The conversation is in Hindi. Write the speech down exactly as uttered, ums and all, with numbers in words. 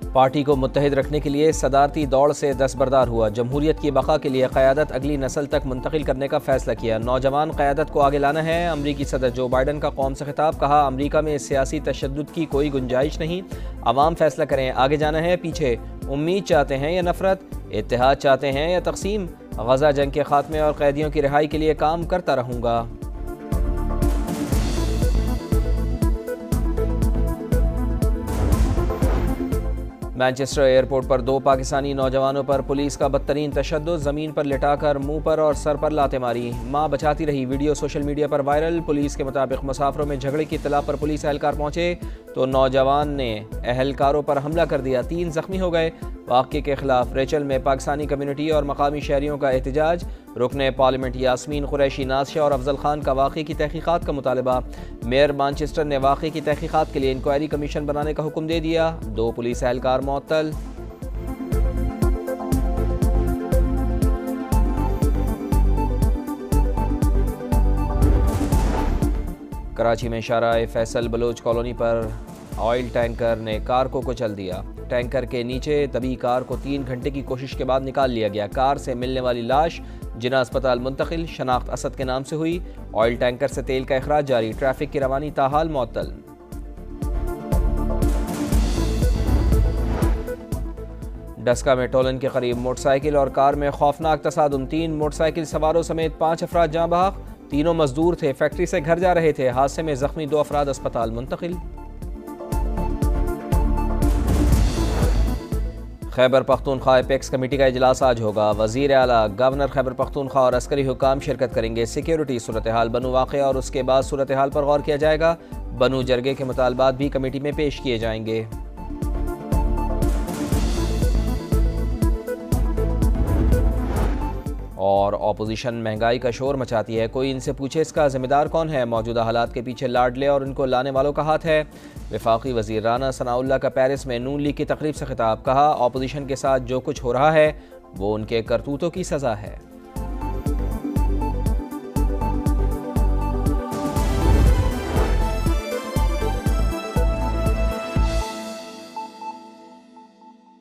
पार्टी को मुत्तहिद रखने के लिए सदारती दौड़ से दस्तबरदार हुआ। जमहूरियत की बका के लिए क़यादत अगली नस्ल तक मुंतकिल करने का फैसला किया। नौजवान क़यादत को आगे लाना है। अमरीकी सदर जो बाइडन का कौम से खिताब। कहा, अमरीका में सियासी तशद्दुद की कोई गुंजाइश नहीं। अवाम फैसला करें, आगे जाना है पीछे। उम्मीद चाहते हैं या नफरत, इत्तेहाद चाहते हैं या तकसीम। गजा जंग के खात्मे और कैदियों की रिहाई के लिए काम करता रहूँगा। मैनचेस्टर एयरपोर्ट पर दो पाकिस्तानी नौजवानों पर पुलिस का बदतरीन तशद्दुद। ज़मीन पर लिटाकर मुंह पर और सर पर लाते मारी। मां बचाती रही। वीडियो सोशल मीडिया पर वायरल। पुलिस के मुताबिक मुसाफिरों में झगड़े की इत्तला पर पुलिस एहलकार पहुंचे तो नौजवान ने एहलकारों पर हमला कर दिया। तीन जख्मी हो गए। वाक़े के खिलाफ रेचल में पाकिस्तानी कम्युनिटी और मकामी शहरियों का एहतजाज। रुकने पार्लियामेंट यास्मीन कुरैशी, नाज़िशा और अफजल खान का वाक़े की तहकीक़ात का मुतालबा। मेयर मैनचेस्टर ने वाक़े की तहकीक़ात के लिए इंक्वायरी कमीशन बनाने का हुक्म दे दिया। दो पुलिस एहलकार मुअत्तल। कराची में शाहराह फैसल बलोच कॉलोनी पर ऑयल टैंकर ने कार को कुचल दिया। टैंकर के नीचे दबी कार को तीन घंटे की कोशिश के बाद निकाल लिया गया। कार से मिलने वाली लाश जिना अस्पताल मुंतकिल। शनाख्त असद के नाम से हुई। ऑयल टैंकर से तेल का अखराज जारी। ट्रैफिक की रवानी ताहाल मुअत्तल। डस्का में टोलन के करीब मोटरसाइकिल और कार में खौफनाक तसादुम। तीन मोटरसाइकिल सवारों समेत पाँच अफराद जाँ बहक। तीनों मजदूर थे, फैक्ट्री से घर जा रहे थे। हादसे में जख्मी दो अफराद अस्पताल मुंतकिल। खैबर पख्तूनख्वा एपेक्स कमेटी का इजलास आज होगा। वजीर आला, गवर्नर खैबर पख्तूनख्वा और अस्करी हुकाम शिरकत करेंगे। सिक्योरिटी सूरत हाल, बनू वाक़या और उसके बाद सूरत हाल पर गौर किया जाएगा। बनू जरगे के मुतालबात भी कमेटी में पेश किए जाएंगे। और ऑपोजिशन महंगाई का शोर मचाती है। कोई इनसे पूछे इसका जिम्मेदार कौन है। मौजूदा हालात के पीछे लाडले और इनको लाने वालों का हाथ है। वफाकी वज़ीर राना सनाउल्लाह का पेरिस में नून लीग की तकरीब से खिताब। कहा, ऑपोजिशन के साथ जो कुछ हो रहा है वो उनके करतूतों की सज़ा है।